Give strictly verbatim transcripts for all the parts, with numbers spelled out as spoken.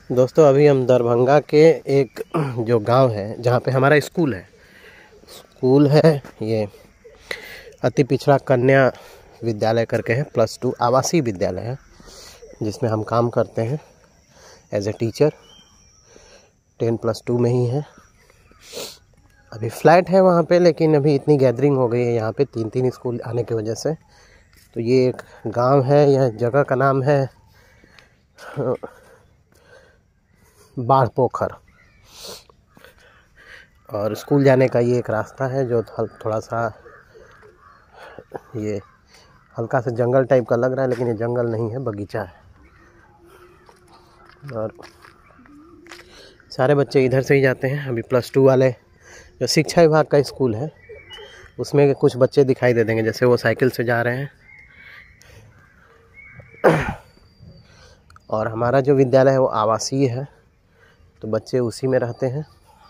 दोस्तों अभी हम दरभंगा के एक जो गांव है जहां पे हमारा स्कूल है स्कूल है ये अति पिछड़ा कन्या विद्यालय करके है, प्लस टू आवासीय विद्यालय है जिसमें हम काम करते हैं as a teacher. Ten plus two में ही है। अभी फ्लैट है वहाँ पे, लेकिन अभी इतनी गैदरिंग हो गई है यहाँ पे तीन तीन स्कूल आने की वजह से। तो ये एक गांव है, यह जगह का नाम है बाढ़ पोखर, और स्कूल जाने का ये एक रास्ता है जो थोड़ा सा ये हल्का सा जंगल टाइप का लग रहा है, लेकिन ये जंगल नहीं है, बगीचा है। और सारे बच्चे इधर से ही जाते हैं। अभी प्लस टू वाले जो शिक्षा विभाग का स्कूल है उसमें कुछ बच्चे दिखाई दे देंगे, जैसे वो साइकिल से जा रहे हैं। और हमारा जो विद्यालय है वो आवासीय है, तो बच्चे उसी में रहते हैं।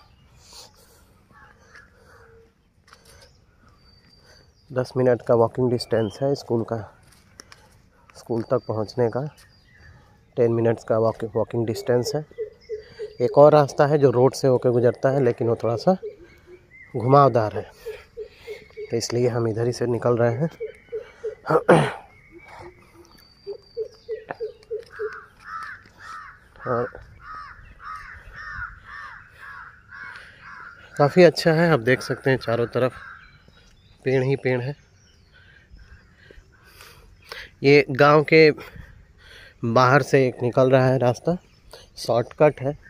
दस मिनट का वॉकिंग डिस्टेंस है स्कूल का, स्कूल तक पहुंचने का टेन मिनट्स का वॉकिंग वॉकिंग डिस्टेंस है। एक और रास्ता है जो रोड से होकर गुजरता है, लेकिन वो थोड़ा सा घुमावदार है, तो इसलिए हम इधर ही से निकल रहे हैं। और काफ़ी अच्छा है, आप देख सकते हैं चारों तरफ पेड़ ही पेड़ है। ये गांव के बाहर से एक निकल रहा है रास्ता, शॉर्टकट है।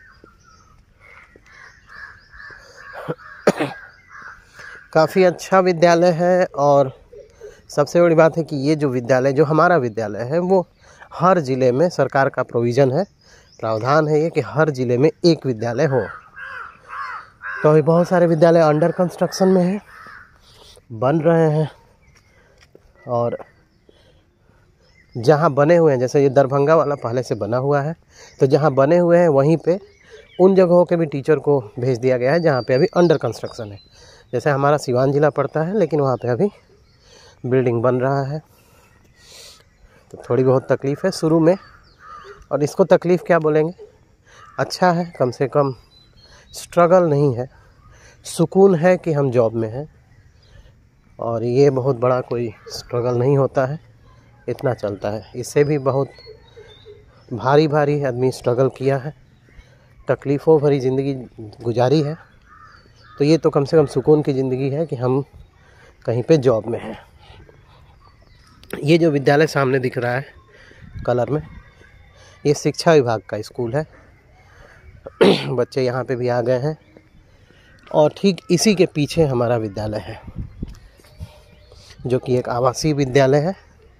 काफ़ी अच्छा विद्यालय है, और सबसे बड़ी बात है कि ये जो विद्यालय जो हमारा विद्यालय है वो हर ज़िले में सरकार का प्रोविज़न है, प्रावधान है ये कि हर ज़िले में एक विद्यालय हो। तो अभी बहुत सारे विद्यालय अंडर कंस्ट्रक्शन में हैं, बन रहे हैं। और जहाँ बने हुए हैं, जैसे ये दरभंगा वाला पहले से बना हुआ है, तो जहाँ बने हुए हैं वहीं पे उन जगहों के भी टीचर को भेज दिया गया है जहाँ पे अभी अंडर कंस्ट्रक्शन है। जैसे हमारा सिवान ज़िला पड़ता है, लेकिन वहाँ पे अभी बिल्डिंग बन रहा है, तो थोड़ी बहुत तकलीफ़ है शुरू में। और इसको तकलीफ़ क्या बोलेंगे, अच्छा है, कम से कम स्ट्रगल नहीं है, सुकून है कि हम जॉब में हैं। और ये बहुत बड़ा कोई स्ट्रगल नहीं होता है, इतना चलता है। इससे भी बहुत भारी भारी आदमी स्ट्रगल किया है, तकलीफ़ों भरी ज़िंदगी गुजारी है। तो ये तो कम से कम सुकून की ज़िंदगी है कि हम कहीं पे जॉब में हैं। ये जो विद्यालय सामने दिख रहा है कलर में, ये शिक्षा विभाग का स्कूल है। बच्चे यहाँ पे भी आ गए हैं, और ठीक इसी के पीछे हमारा विद्यालय है जो कि एक आवासीय विद्यालय है।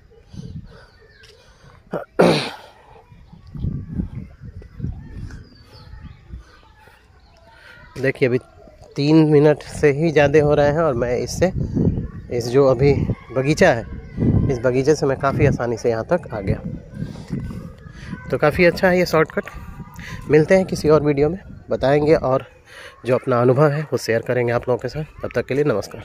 देखिए अभी तीन मिनट से ही ज़्यादा हो रहे हैं, और मैं इससे इस जो अभी बगीचा है, इस बगीचे से मैं काफ़ी आसानी से यहाँ तक आ गया। तो काफ़ी अच्छा है ये शॉर्टकट। मिलते हैं किसी और वीडियो में, बताएंगे और जो अपना अनुभव है वो शेयर करेंगे आप लोगों के साथ। तब तक के लिए नमस्कार।